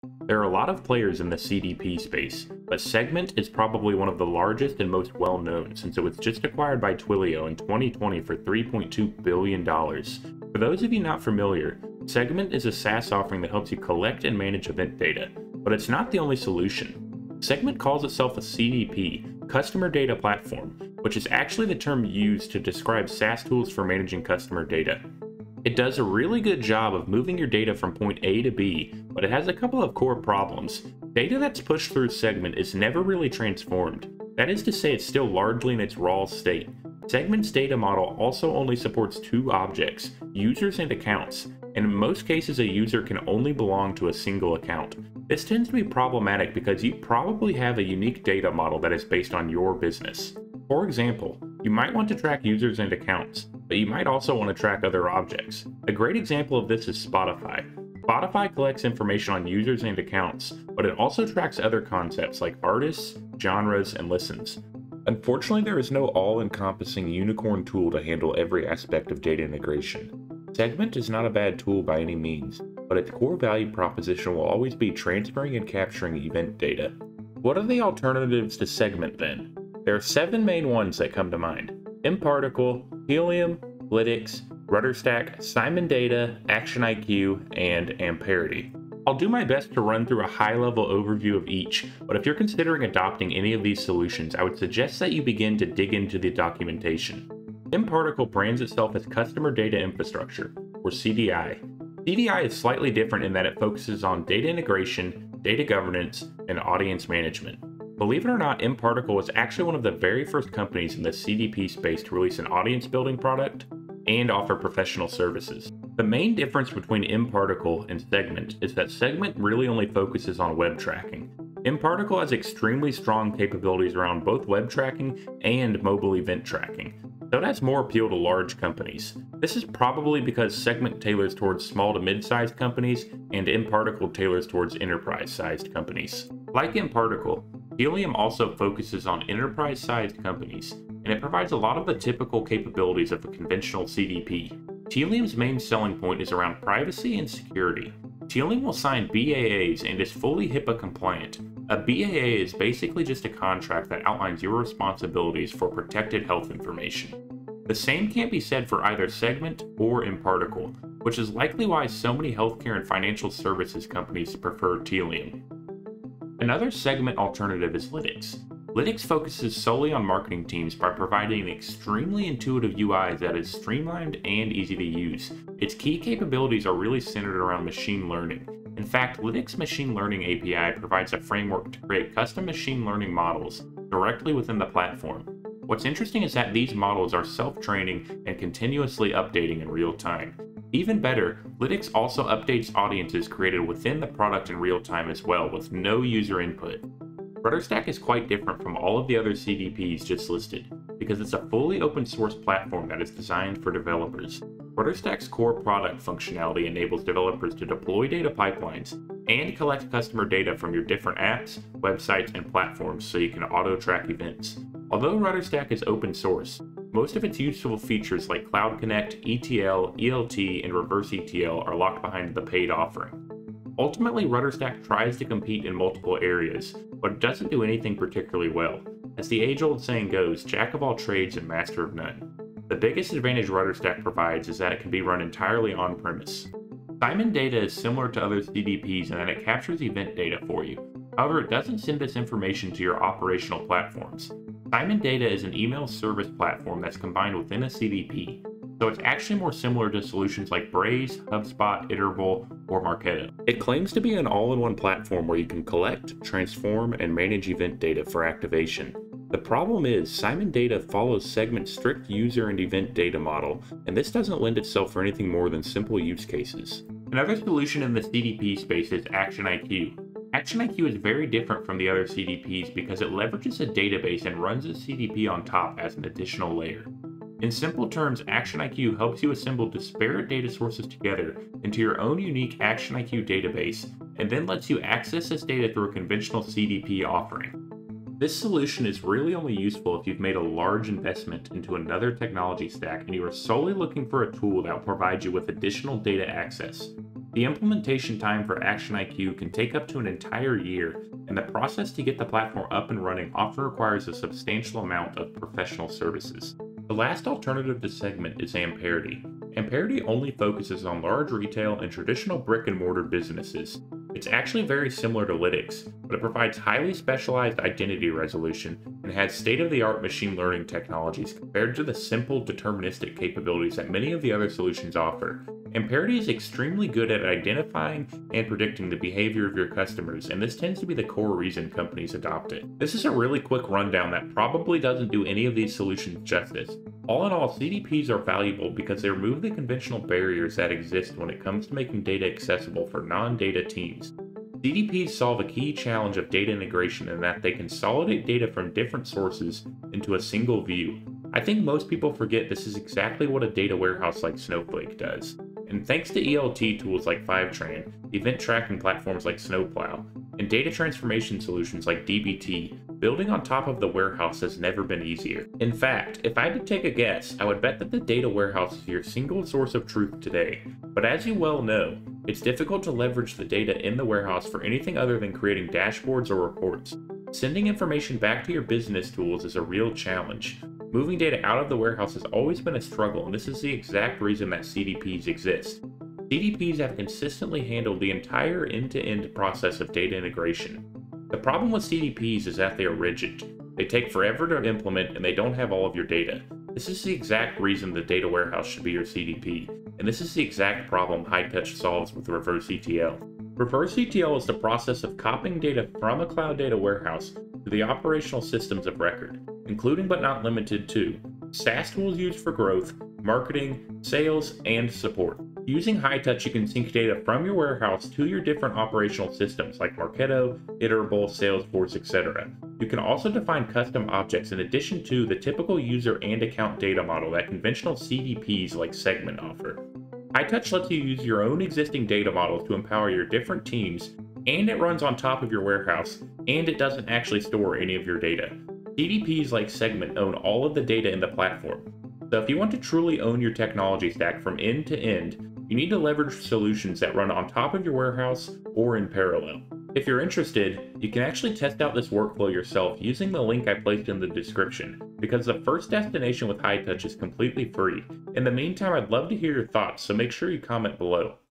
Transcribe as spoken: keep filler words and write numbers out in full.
There are a lot of players in the C D P space, but Segment is probably one of the largest and most well-known since it was just acquired by Twilio in twenty twenty for three point two billion dollars. For those of you not familiar, Segment is a SaaS offering that helps you collect and manage event data, but it's not the only solution. Segment calls itself a C D P, Customer Data Platform, which is actually the term used to describe SaaS tools for managing customer data. It does a really good job of moving your data from point A to B, but it has a couple of core problems. Data that's pushed through Segment is never really transformed. That is to say, it's still largely in its raw state. Segment's data model also only supports two objects, users and accounts, and in most cases a user can only belong to a single account. This tends to be problematic because you probably have a unique data model that is based on your business. For example, you might want to track users and accounts, but you might also want to track other objects. A great example of this is Spotify. Spotify collects information on users and accounts, but it also tracks other concepts like artists, genres, and listens. Unfortunately, there is no all-encompassing unicorn tool to handle every aspect of data integration. Segment is not a bad tool by any means, but its core value proposition will always be transferring and capturing event data. What are the alternatives to Segment then? There are seven main ones that come to mind: mParticle, Tealium, Lytics, Rudderstack, Simon Data, ActionIQ, and Amperity. I'll do my best to run through a high-level overview of each, but if you're considering adopting any of these solutions, I would suggest that you begin to dig into the documentation. mParticle brands itself as Customer Data Infrastructure, or C D I. C D I is slightly different in that it focuses on data integration, data governance, and audience management. Believe it or not, mParticle was actually one of the very first companies in the C D P space to release an audience building product and offer professional services. The main difference between mParticle and Segment is that Segment really only focuses on web tracking. mParticle has extremely strong capabilities around both web tracking and mobile event tracking, so it has more appeal to large companies. This is probably because Segment tailors towards small to mid-sized companies and mParticle tailors towards enterprise-sized companies. Like mParticle, Tealium also focuses on enterprise-sized companies, and it provides a lot of the typical capabilities of a conventional C D P. Tealium's main selling point is around privacy and security. Tealium will sign B A As and is fully HIPAA compliant. A B A A is basically just a contract that outlines your responsibilities for protected health information. The same can't be said for either Segment or mParticle, which is likely why so many healthcare and financial services companies prefer Tealium. Another Segment alternative is Lytics. Lytics focuses solely on marketing teams by providing an extremely intuitive U I that is streamlined and easy to use. Its key capabilities are really centered around machine learning. In fact, Lytics' machine learning A P I provides a framework to create custom machine learning models directly within the platform. What's interesting is that these models are self-training and continuously updating in real time. Even better, Lytics also updates audiences created within the product in real time as well, with no user input. Rudderstack is quite different from all of the other C D Ps just listed, because it's a fully open source platform that is designed for developers. Rudderstack's core product functionality enables developers to deploy data pipelines and collect customer data from your different apps, websites, and platforms so you can auto-track events. Although Rudderstack is open source, most of its useful features like Cloud Connect, E T L, E L T, and Reverse E T L are locked behind the paid offering. Ultimately, Rudderstack tries to compete in multiple areas, but it doesn't do anything particularly well. As the age-old saying goes, jack of all trades and master of none. The biggest advantage Rudderstack provides is that it can be run entirely on-premise. Simon Data is similar to other C D Ps in that it captures event data for you. However, it doesn't send this information to your operational platforms. Simon Data is an email service platform that's combined within a C D P, so it's actually more similar to solutions like Braze, HubSpot, Iterable, or Marketo. It claims to be an all-in-one platform where you can collect, transform, and manage event data for activation. The problem is, Simon Data follows Segment's strict user and event data model, and this doesn't lend itself for anything more than simple use cases. Another solution in the C D P space is ActionIQ. ActionIQ is very different from the other C D Ps because it leverages a database and runs a C D P on top as an additional layer. In simple terms, ActionIQ helps you assemble disparate data sources together into your own unique ActionIQ database, and then lets you access this data through a conventional C D P offering. This solution is really only useful if you've made a large investment into another technology stack and you are solely looking for a tool that will provide you with additional data access. The implementation time for ActionIQ can take up to an entire year, and the process to get the platform up and running often requires a substantial amount of professional services. The last alternative to Segment is Amperity. Amperity only focuses on large retail and traditional brick-and-mortar businesses. It's actually very similar to Lytics, but it provides highly specialized identity resolution and has state-of-the-art machine learning technologies compared to the simple deterministic capabilities that many of the other solutions offer. Amperity is extremely good at identifying and predicting the behavior of your customers, and this tends to be the core reason companies adopt it. This is a really quick rundown that probably doesn't do any of these solutions justice. All in all, C D Ps are valuable because they remove the conventional barriers that exist when it comes to making data accessible for non-data teams. C D Ps solve a key challenge of data integration in that they consolidate data from different sources into a single view. I think most people forget this is exactly what a data warehouse like Snowflake does. And thanks to E L T tools like Fivetran, event tracking platforms like Snowplow, and data transformation solutions like D B T, building on top of the warehouse has never been easier. In fact, if I had to take a guess, I would bet that the data warehouse is your single source of truth today. But as you well know, it's difficult to leverage the data in the warehouse for anything other than creating dashboards or reports. Sending information back to your business tools is a real challenge. Moving data out of the warehouse has always been a struggle, and this is the exact reason that C D Ps exist. C D Ps have consistently handled the entire end-to-end process of data integration. The problem with C D Ps is that they are rigid. They take forever to implement, and they don't have all of your data. This is the exact reason the data warehouse should be your C D P, and this is the exact problem Hightouch solves with reverse E T L. Reverse E T L is the process of copying data from a cloud data warehouse to the operational systems of record, including but not limited to SaaS tools used for growth, marketing, sales, and support. Using Hightouch, you can sync data from your warehouse to your different operational systems like Marketo, Iterable, Salesforce, et cetera. You can also define custom objects in addition to the typical user and account data model that conventional C D Ps like Segment offer. Hightouch lets you use your own existing data models to empower your different teams, and it runs on top of your warehouse, and it doesn't actually store any of your data. C D Ps like Segment own all of the data in the platform. So if you want to truly own your technology stack from end to end, you need to leverage solutions that run on top of your warehouse or in parallel. If you're interested, you can actually test out this workflow yourself using the link I placed in the description, because the first destination with Hightouch is completely free. In the meantime, I'd love to hear your thoughts, so make sure you comment below.